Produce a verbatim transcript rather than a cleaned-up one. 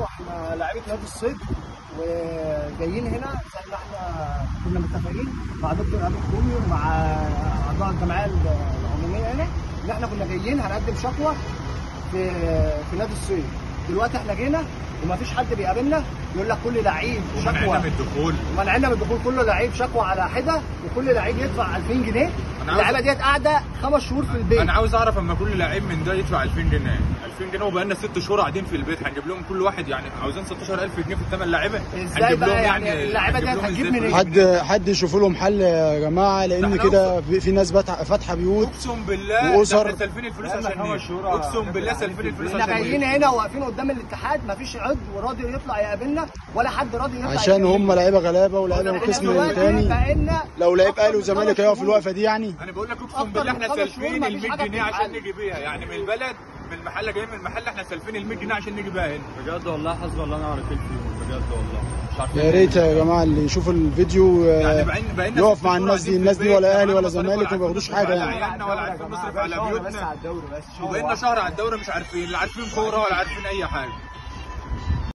برضه احنا لعيبه نادي الصيد وجايين هنا زي ما احنا كنا متفقين مع دكتور ابو الكومي ومع اعضاء الجمعيه العموميه هنا ان احنا كنا جايين هنقدم شكوى في في نادي الصيد. دلوقتي احنا جينا ومفيش حد بيقابلنا، يقول لك كل لعيب شكوى ومنعنا من الدخول ومنعنا من الدخول، كل لعيب شكوى على حده وكل لعيب يدفع ألفين جنيه. اللعيبه ديت قاعده خمس شهور في البيت. انا عاوز اعرف اما كل لعيب من ده يدفع ألفين جنيه ألفين جنيه وبقى لنا ست شهور قاعدين في البيت، هنجيب لهم كل واحد يعني عاوزين ستاشر ألف جنيه في الثمان لعيبه. ازاي بقى يعني اللعيبه ديت هتجيب منين؟ حد حد يشوفوا لهم حل يا جماعه، لان كده في ناس فاتحه بيوت اقسم بالله واسر سالفين الفلوس عشان اقسم بالله سالفين الفلوس عشان احنا جايين هنا واقفين قدام الاتحاد، مفيش عضو راضي يطلع يقابلنا ولا حد راضي يطلع عشان هم لعيبه غلابه ولاعيبه من القسم الثاني. لو لعيب اهلي وزمالك هيقف في الوقفه دي يعني. انا بقول لك اقسم بالله احنا سالفين ال مية جنيه عشان نيجي بيها، يعني من البلد من المحل جايين من المحل احنا سالفين ال مية جنيه عشان نيجي بيها هنا. بجد والله حسبي الله ونعم الوكيل فيهم بجد والله. مش عارفين يا ريت يا جماعه اللي يشوف الفيديو يعني يقف مع الناس دي، الناس دي ولا اهلي ولا زمالك ما بياخدوش حاجه يعني. ولا عارفين نصرف على بيوتنا، وبقينا شهر على الدوري مش عارفين، لا عارفين كوره ولا عارفين اي حاجه.